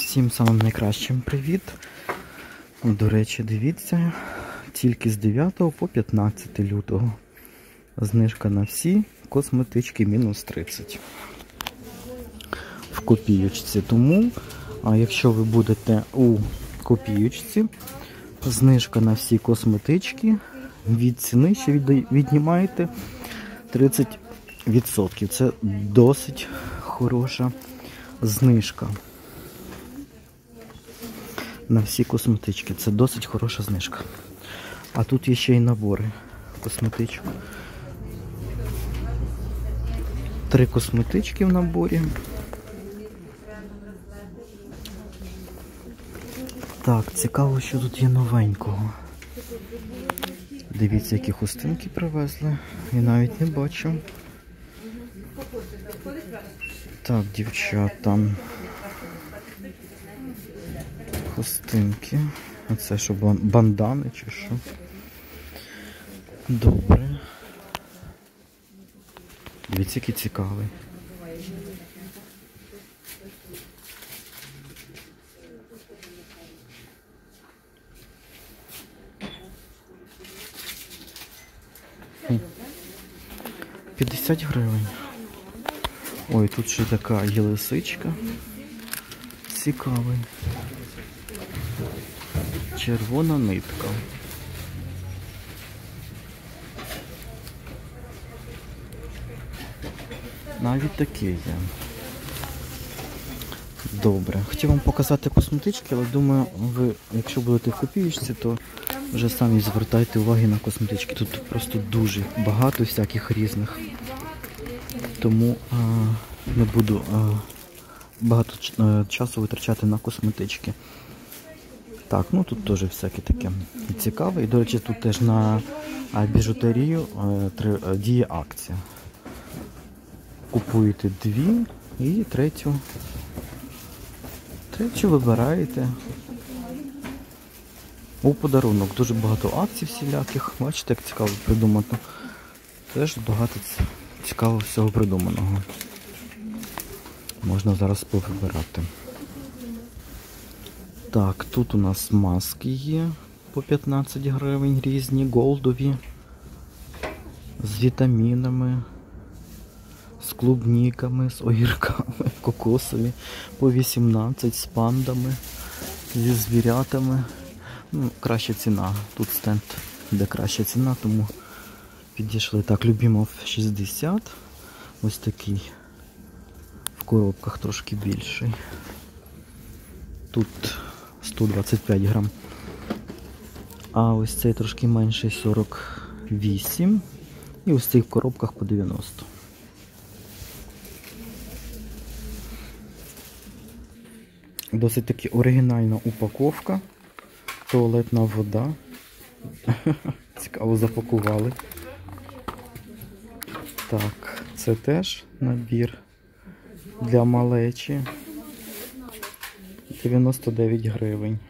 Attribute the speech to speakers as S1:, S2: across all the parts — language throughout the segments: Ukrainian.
S1: Всім самим найкращим привіт. До речі, дивіться, тільки з 9 по 15 лютого. Знижка на всі косметички мінус 30. В копієчці. Тому, якщо ви будете у копієчці, знижка на всі косметички від ціни ще віднімаєте 30%. Це досить хороша знижка. На всі косметички. Це досить хороша знижка. А тут є ще й набори косметичок. 3 косметички в наборі. Так, цікаво, що тут є новенького. Дивіться, які хустинки привезли. Я навіть не бачу. Так, дівчата. Хустинки. А це що, бандани чи що? Добре. Дивіться, який цікавий. Хм. 50 гривень. Ой, тут ще така є лисичка. Цікавий. Червона нитка. Навіть таке є. Добре. Хотів вам показати косметички, але думаю, ви, якщо будете в копієчці, то вже самі звертайте увагу на косметички. Тут просто дуже багато всяких різних. Тому не буду багато часу витрачати на косметички. Так, ну тут теж всяке таке цікаве. І, до речі, тут теж на біжутерію діє акція. Купуєте 2 і третю вибираєте у подарунок. Дуже багато акцій всіляких. Бачите, як цікаво придумано. Теж багато цікавого всього придуманого. Можна зараз повибирати. Так, тут у нас маски є по 15 гривень різні, голдові, з вітамінами, з клубніками, з огірками, кокосові, по 18, з пандами, зі звірятами. Ну, краща ціна. Тут стенд, де краща ціна, тому підійшли. Так, Любімов 60, ось такий, в коробках трошки більший. Тут 125 грам. А ось цей трошки менший 48. І ось цей в коробках по 90. Досить таки оригінальна упаковка. Туалетна вода. Цікаво запакували. Так, це теж набір для малечі. 99 гривень.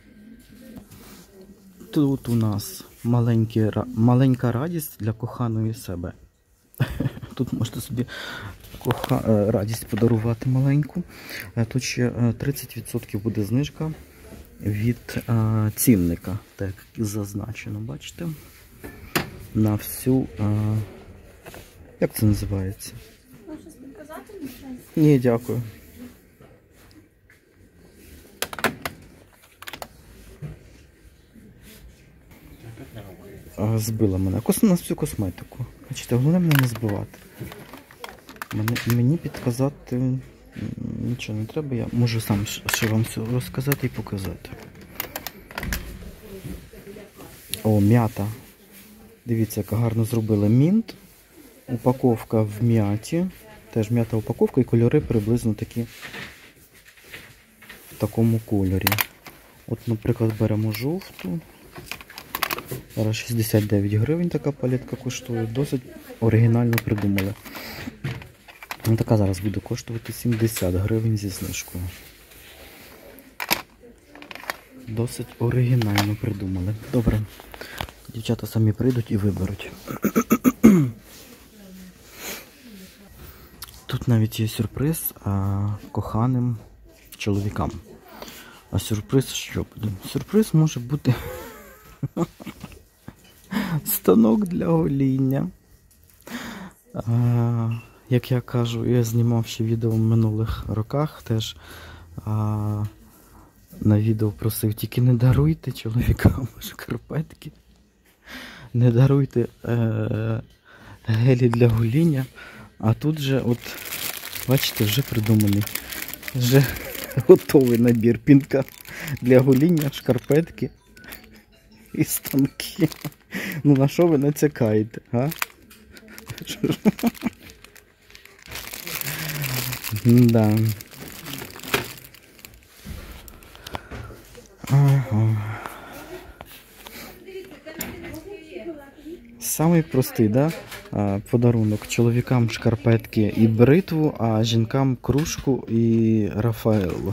S1: Тут у нас маленька радість для коханої себе. Тут можете собі радість подарувати маленьку. Тут ще 30% буде знижка від цінника. Так, зазначено, бачите? На всю... як це називається?
S2: Можна щось підказати?
S1: Ні, дякую. Збила мене. На всю косметику. Бачите, головне мене не збивати. Мені підказати нічого не треба. Я можу сам ще вам все розказати і показати. О, м'ята. Дивіться, яка гарно зробили мінт. Упаковка в м'яті. Теж м'ята упаковка і кольори приблизно такі в такому кольорі. От, наприклад, беремо жовту. Зараз 69 гривень така палетка коштує. Досить оригінально придумали. Така зараз буде коштувати 70 гривень зі знижкою. Досить оригінально придумали. Добре. Дівчата самі прийдуть і виберуть. Тут навіть є сюрприз коханим чоловікам. А сюрприз що буде? Сюрприз може бути станок для гоління. Як я кажу, я знімав ще відео в минулих роках теж. На відео просив, тільки не даруйте чоловікам шкарпетки. Не даруйте гелі для гоління. А тут же, от, бачите, вже придуманий. Вже готовий набір. Пінка для гоління, шкарпетки і станки. Ну на що ви натякаєте, а? Да. Ага. Самий простий, да? Подарунок. Чоловікам шкарпетки і бритву, а жінкам кружку і Рафаелло.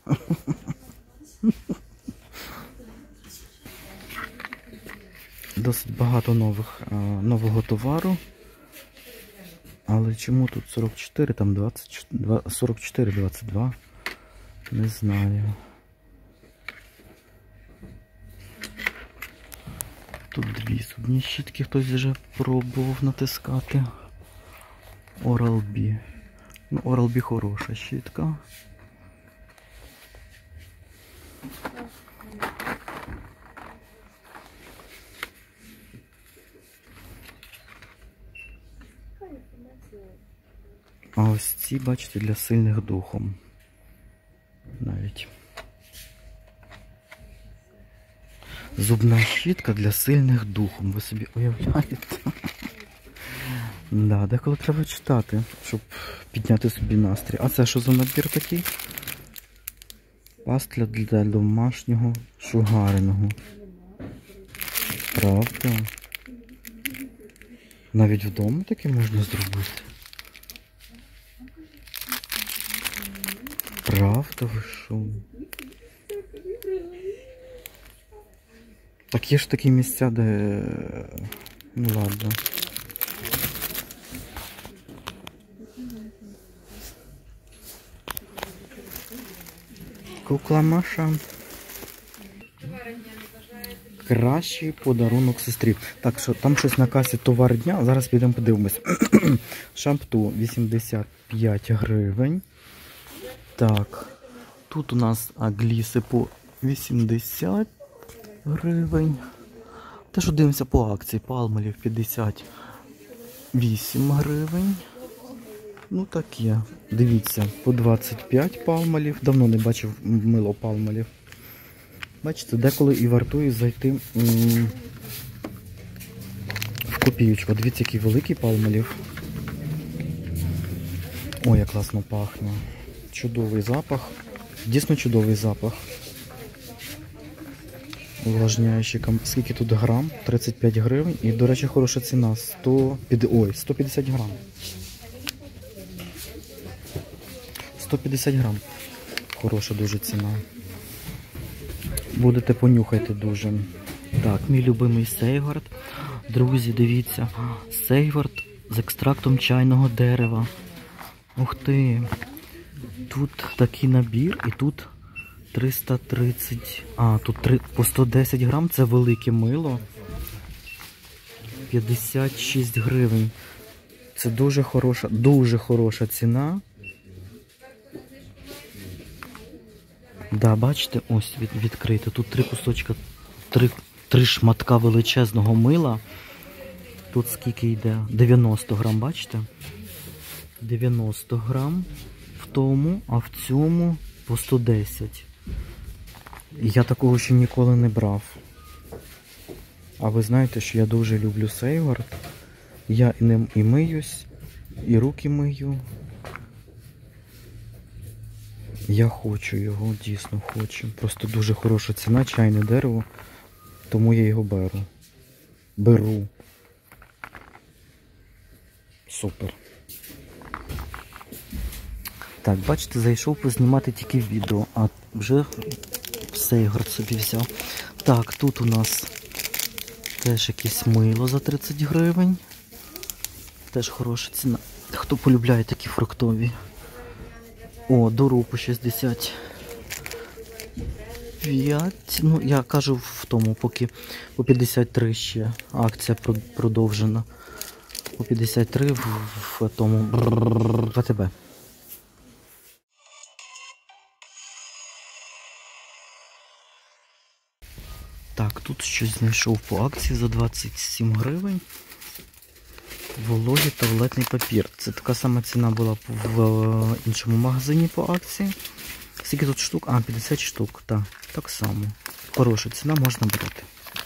S1: Досить багато нового товару. Але чому тут 44, там 22, 44, 22? Не знаю. Тут дві зубні щітки, хтось вже пробував натискати. Oral-B. Ну, Oral-B хороша щітка. А ось ці, бачите, для сильних духом. Навіть. Зубна щітка для сильних духом. Ви собі уявляєте? Да, деколи треба читати, щоб підняти собі настрій. А це що за набір такий? Пастля для домашнього шугареного. Правда? Навіть вдома таке можна зробити. Правда, ви що? Так є ж такі місця, де... Ну ладно. Кукла Маша. Кращий подарунок сестрі. Так, що там щось на касі товар дня. Зараз підемо подивимось. Шампунь 85 гривень. Так. Тут у нас гліси по 80 гривень. Те, що дивимося по акції. Палмолів 58 гривень. Ну таке. Дивіться, по 25 палмолів. Давно не бачив мило палмолів. Бачите, деколи і вартує зайти в копієчку. Дивіться, який великий палмолів. Ой, як класно пахне. Чудовий запах. Дійсно чудовий запах. Увлажняючий. Скільки тут грам? 35 гривень. І, до речі, хороша ціна. 150 грам. 150 грам. Хороша дуже ціна. Будете понюхайте дуже. Так, мій любимий Сейгард. Друзі, дивіться. Сейгард з екстрактом чайного дерева. Ух ти. Тут такий набір і тут 330... тут по 110 грам. Це велике мило. 56 гривень. Це дуже хороша ціна. Да, бачите, ось відкрито. Тут 3 кусочка, 3 шматка величезного мила. Тут скільки йде? 90 грам, бачите? 90 грам в тому, а в цьому по 110. Я такого ще ніколи не брав. А ви знаєте, що я дуже люблю Сейгард. Я ним і миюсь, і руки мию. Я хочу його, дійсно хочу. Просто дуже хороша ціна, чайне дерево, тому я його беру. Беру. Супер. Так, бачите, зайшов познімати тільки відео, а вже Сейгард собі взяв. Так, тут у нас теж якесь мило за 30 гривень. Теж хороша ціна. Хто полюбляє такі фруктові? О, Дору по 60. 55. Ну, я кажу в тому, поки по 53 ще акція продовжена. По 53 в тому ВТБ. Так, тут щось знайшов по акції за 27 гривень. Вологий туалетний папір. Це така сама ціна була в іншому магазині по акції. Скільки тут штук? А, 50 штук. Так само. Хороша ціна, можна брати.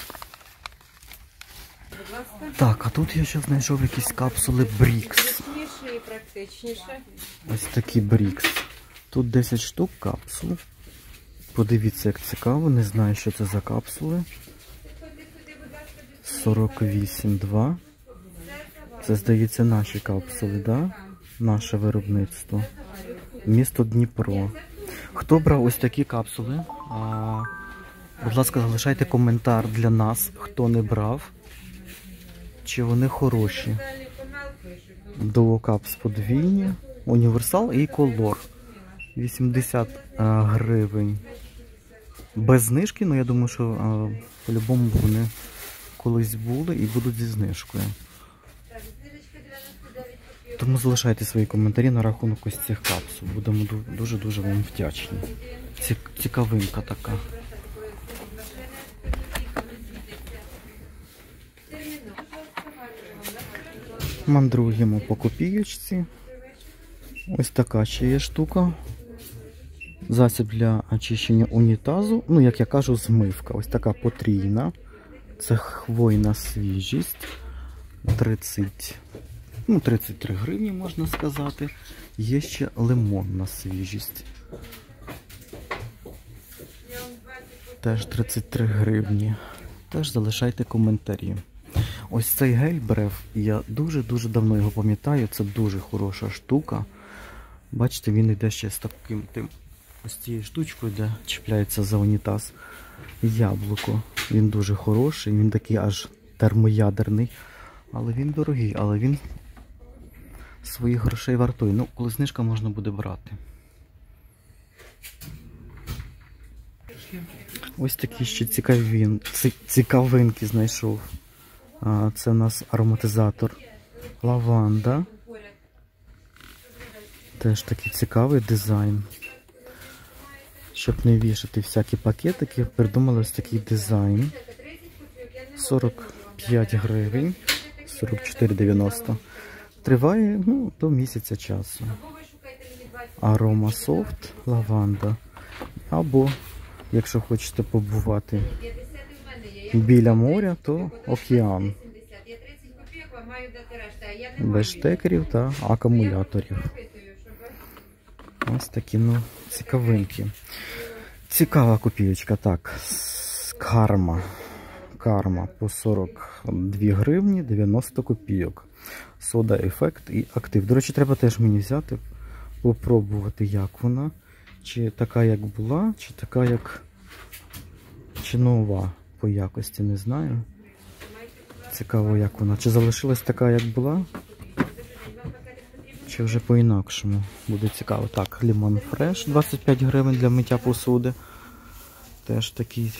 S1: Так, а тут я ще знайшов якісь капсули Брікс. Ось такі Брікс. Тут 10 штук капсул. Подивіться, як цікаво. Не знаю, що це за капсули. 48,2. Це, здається, наші капсули, да? Наше виробництво. Місто Дніпро. Хто брав ось такі капсули? Будь ласка, залишайте коментар для нас, хто не брав. Чи вони хороші. Дуокапс подвійні. Універсал і колор. 80 гривень. Без знижки, ну я думаю, що по-любому вони колись були і будуть зі знижкою. Тому залишайте свої коментарі на рахунок ось цих капсул. Будемо дуже-дуже вам вдячні. Цікавинка така. Мандруємо по копієчці. Ось така ще є штука. Засіб для очищення унітазу. Ну, як я кажу, змивка. Ось така потрійна. Це хвойна свіжість. 33 гривні, можна сказати. Є ще лимонна свіжість. Теж 33 гривні. Теж залишайте коментарі. Ось цей гель Бреф, я дуже-дуже давно його пам'ятаю. Це дуже хороша штука. Бачите, він йде ще з таким ось цією штучкою, де чіпляється за унітаз яблуко. Він дуже хороший, він такий аж термоядерний. Але він дорогий, але він своїх грошей вартує. Ну, коли знижка, можна буде брати. Ось такі ще цікавинки знайшов. Це у нас ароматизатор лаванда. Теж такий цікавий дизайн. Щоб не вішати всякі пакетики, придумали ось такий дизайн. 45 гривень, 44,90. Триває, ну, до місяця часу. Арома софт, лаванда. Або, якщо хочете побувати біля моря, то океан. Без штекерів та акумуляторів. Ось такі, ну, цікавинки. Цікава копійочка, так. Карма по 42 гривні 90 копійок. Сода Ефект і Актив. До речі, треба теж мені взяти, попробувати, як вона. Чи така, як була, чи така, як... Чи нова по якості, не знаю. Цікаво, як вона. Чи залишилась така, як була? Чи вже по-інакшому? Буде цікаво. Так, Лімон Фреш, 25 гривень для миття посуди. Теж такий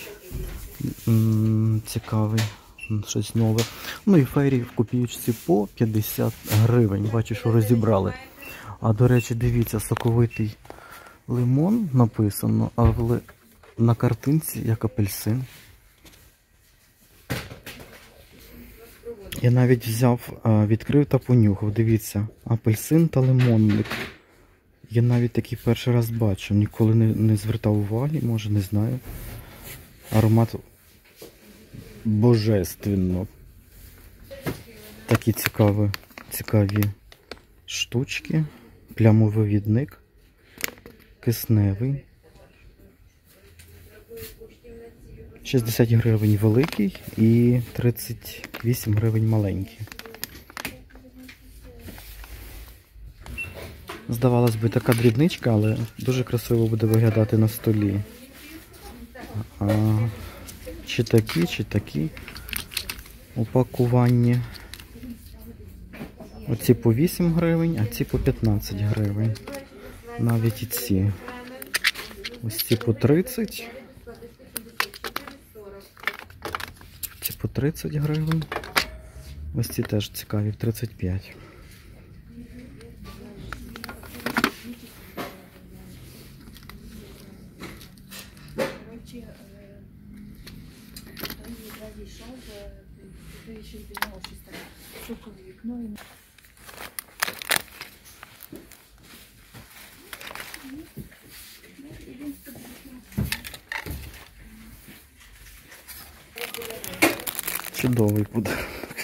S1: цікавий, щось нове. Ну і фейрі в копійочці по 50 гривень. Бачу, що розібрали. А, до речі, дивіться, соковитий лимон написано, а на картинці як апельсин. Я навіть взяв, відкрив та понюхав. Дивіться, апельсин та лимонник. Я навіть такий перший раз бачу. Ніколи не звертав уваги, може, не знаю. Аромат божественно. Такі цікаві штучки. Плямовивідник. Кисневий. 60 гривень великий і 38 гривень маленький. Здавалось би, така дрібничка, але дуже красиво буде виглядати на столі. Чи такі упакування. Оці по 8 гривень, а ці по 15 гривень. Навіть і ці. Ось ці по 30. 30 гривень. Ось ці теж цікаві, в 35. Чудовий подарунок.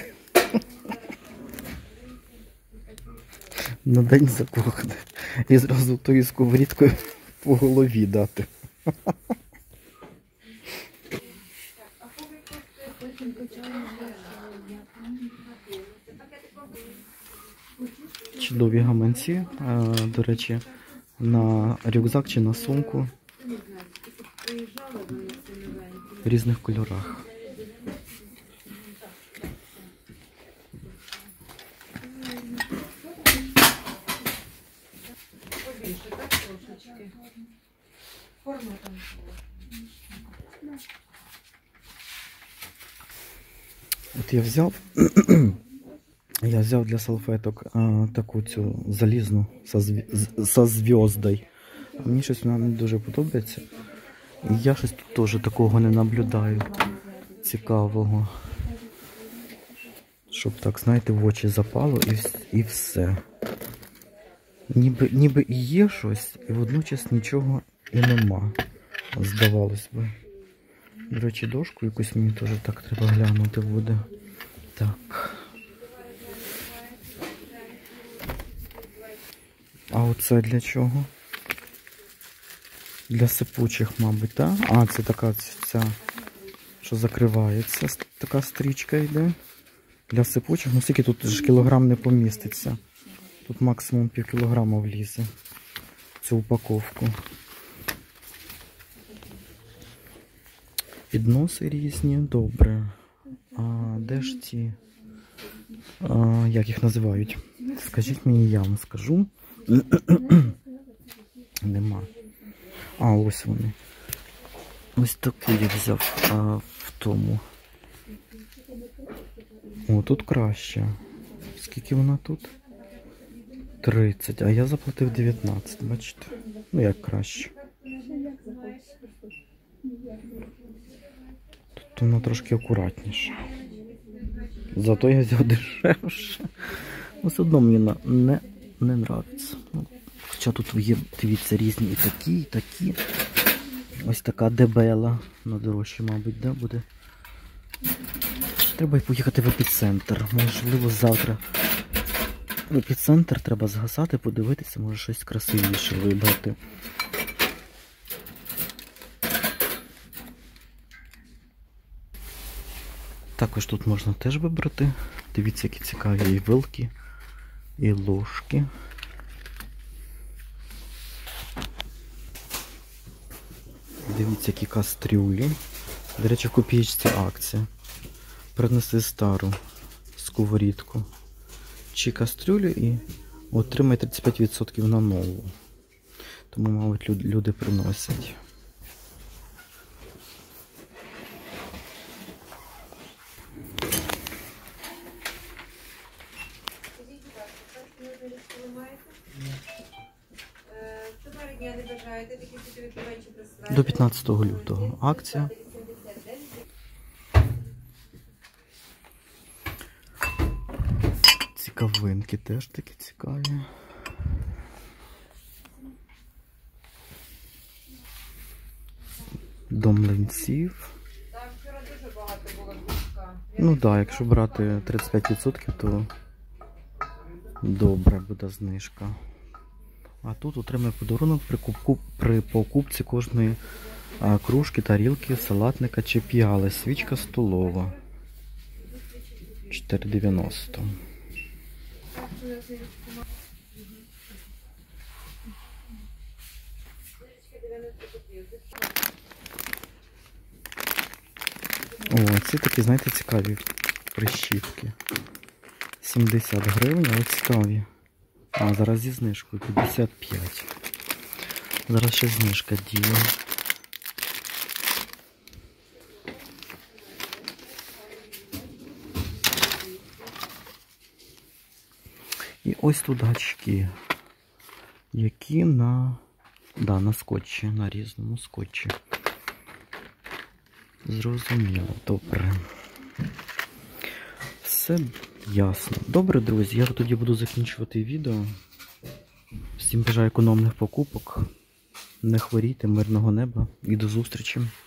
S1: На день закоханих. І зразу тою сковорідкою по голові дати. Чудові гаманці, до речі, на рюкзак чи на сумку в різних кольорах. От я взяв для салфеток таку цю залізну со зв'яздою. Мені щось вона не дуже подобається. І я щось тут теж такого не наблюдаю цікавого. Щоб так, знаєте, в очі запало і все. Ніби і є щось, і водночас нічого і нема. Здавалось би. До речі, дошку якусь мені теж так треба глянути буде. Так. А оце для чого? Для сипучих, мабуть, так? А, це така ця, що закривається. Така стрічка йде. Для сипучих. Ну, скільки тут ж кілограм не поміститься. Тут максимум пів кілограма влізе в цю упаковку. Підноси різні, добре. А де ж ці? Як їх називають? Скажіть мені, я вам скажу. Нема. А, ось вони. Ось таку я взяв в тому. О, тут краще. Скільки вона тут? 30, а я заплатив 19, бачите? Ну, як краще. Тут воно трошки акуратніше. Зато я взяв дешевше. Все одно мені не нравиться. Ну, хоча тут є, дивіться, різні і такі, і такі. Ось така дебела. На дорожчі, мабуть, да, буде. Треба поїхати в епіцентр. Можливо, завтра в епіцентр треба згасати, подивитися, може щось красивіше вибрати. Також тут можна теж вибрати. Дивіться, які цікаві і вилки, і ложки. Дивіться, які кастрюлі. До речі, в копієчці акція. Принеси стару сковорідку чи кастрюлю і отримай 35% на нову. Тому, мабуть, люди приносять. До 15 лютого акція. Цікавинки теж такі цікаві. До млинців. Ну так, якщо брати 35%, то добре буде знижка. А тут отримає подарунок при покупці кожної кружки, тарілки, салатника чи піали. Свічка столова. 4,90. О, ці такі, знаєте, цікаві прищіпки. 70 гривень, але цікаві. А, зараз зі знижкою 55. Зараз ще знижка діє. І ось тут гачки, які на скотчі, на різному скотчі. Зрозуміло, добре. Все ясно. Добре, друзі, я тоді буду закінчувати відео. Всім бажаю економних покупок. Не хворійте, мирного неба і до зустрічі.